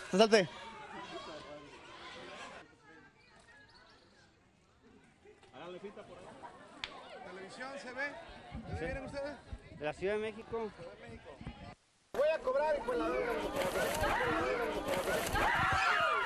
Salte. Háganle fita por ahí. ¿Televisión se ve? ¿De dónde vienen ustedes? De la Ciudad de México. Ciudad de México. Voy a cobrar y pues la verga.